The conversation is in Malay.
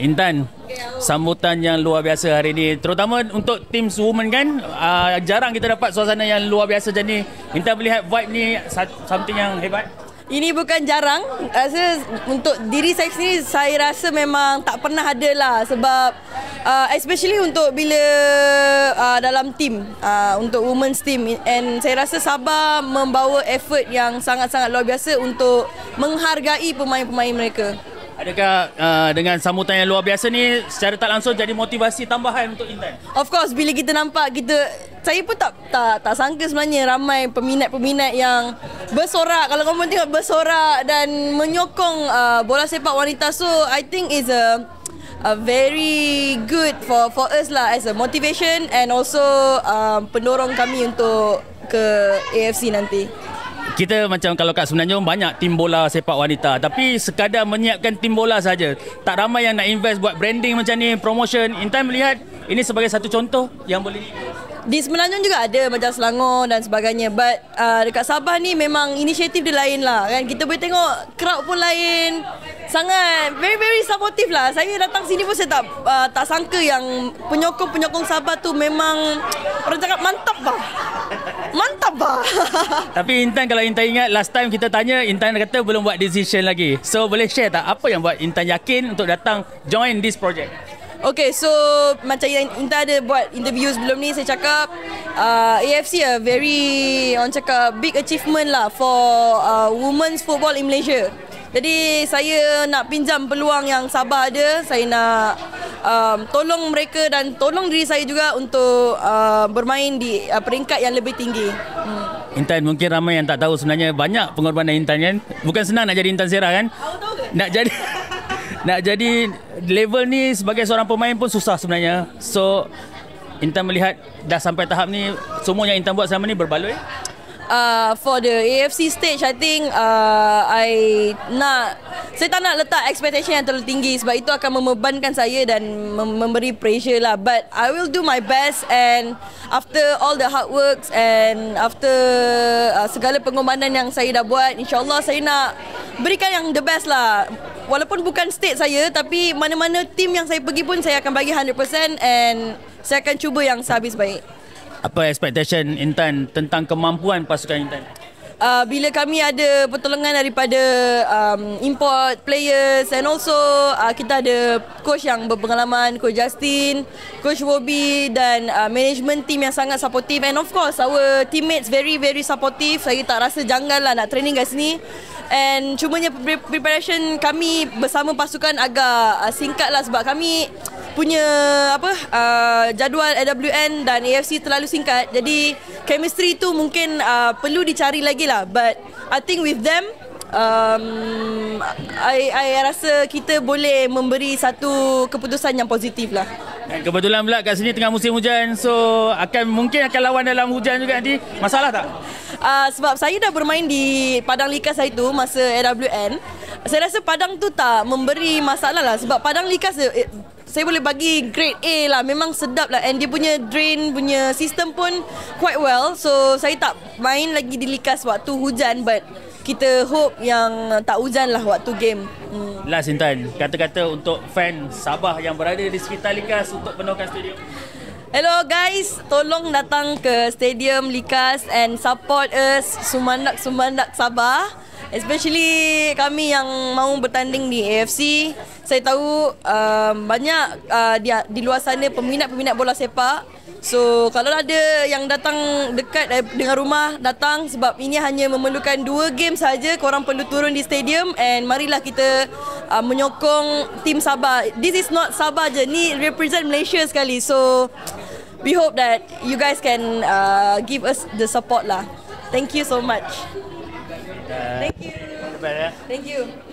Intan, sambutan yang luar biasa hari ini, terutama untuk tim women kan. Jarang kita dapat suasana yang luar biasa macam ni. Intan melihat vibe ni something yang hebat. Ini bukan jarang. Untuk diri saya sendiri, saya rasa memang tak pernah ada lah. Sebab especially untuk bila dalam team, untuk women's team. And saya rasa Sabah membawa effort yang sangat-sangat luar biasa untuk menghargai pemain-pemain mereka. Adakah dengan sambutan yang luar biasa ni secara tak langsung jadi motivasi tambahan untuk Intan? Of course, bila kita nampak, saya pun tak sangka sebenarnya ramai peminat-peminat yang bersorak. Kalau kamu tengok bersorak dan menyokong bola sepak wanita, so I think is a very good for us lah, as a motivation and also pendorong kami untuk ke AFC nanti. Kita macam kalau kat Semenanjung banyak tim bola sepak wanita, tapi sekadar menyiapkan tim bola saja. Tak ramai yang nak invest buat branding macam ni, promotion. Intan melihat ini sebagai satu contoh yang boleh di Semenanjung juga ada macam Selangor dan sebagainya, but dekat Sabah ni memang inisiatif dia lain lah kan. Kita boleh tengok crowd pun lain, sangat very supportive lah. Saya datang sini pun saya tak sangka yang penyokong Sabah tu memang orang cakap mantap bah. Mantap bah. Tapi Intan, kalau Intan ingat last time kita tanya, Intan kata belum buat decision lagi. So boleh share tak apa yang buat Intan yakin untuk datang join this project? Okay, so macam yang Intan ada buat interview sebelum ni, saya cakap AFC a very, orang cakap, big achievement lah for women's football in Malaysia. Jadi saya nak pinjam peluang yang Sabah ada. Saya nak tolong mereka dan tolong diri saya juga untuk bermain di peringkat yang lebih tinggi. Intan, mungkin ramai yang tak tahu sebenarnya banyak pengorbanan Intan kan. Bukan senang nak jadi Intan Sera kan. Nak jadi level ni sebagai seorang pemain pun susah sebenarnya. So Intan melihat dah sampai tahap ni, semua yang Intan buat selama ni berbaloi. For the AFC stage, I think saya tak nak letak expectation yang terlalu tinggi sebab itu akan membebankan saya dan memberi pressure lah. But I will do my best, and after all the hard works and after segala pengorbanan yang saya dah buat, insyaAllah saya nak berikan yang the best lah. Walaupun bukan state saya, tapi mana-mana tim yang saya pergi pun saya akan bagi 100% and saya akan cuba yang sehabis baik. Apa expectation Intan tentang kemampuan pasukan Intan? Bila kami ada pertolongan daripada import players, and also kita ada coach yang berpengalaman, Coach Justin, Coach Wobby dan management team yang sangat supportive, and of course our teammates very supportive. Saya tak rasa janggal lah nak training kat sini. And cumanya preparation kami bersama pasukan agak singkat lah sebab kami punya jadual AWN dan AFC terlalu singkat. Jadi chemistry tu mungkin perlu dicari lagi lah. But I think with them, I rasa kita boleh memberi satu keputusan yang positif lah. Dan kebetulan pula kat sini tengah musim hujan, so mungkin akan lawan dalam hujan juga nanti. Masalah tak? Sebab saya dah bermain di Padang Likas saya tu masa AWN. Saya rasa Padang tu tak memberi masalah lah sebab Padang Likas saya boleh bagi grade A lah. Memang sedap lah, and dia punya drain punya sistem pun quite well. So saya tak main lagi di Likas waktu hujan, but kita hope yang tak hujan lah waktu game. Last Intan, kata-kata untuk fan Sabah yang berada di sekitar Likas untuk penuhkan stadium. Hello guys, tolong datang ke Stadium Likas and support us, Sumandak Sabah. Especially kami yang mahu bertanding di AFC. Saya tahu banyak di luar sana peminat-peminat bola sepak. So kalau ada yang datang dekat dengan rumah, datang sebab ini hanya memerlukan 2 game saja. Korang perlu turun di stadium and marilah kita menyokong tim Sabah. This is not Sabah je, ni represent Malaysia sekali. So we hope that you guys can give us the support lah. Thank you so much. Thank you. Thank you.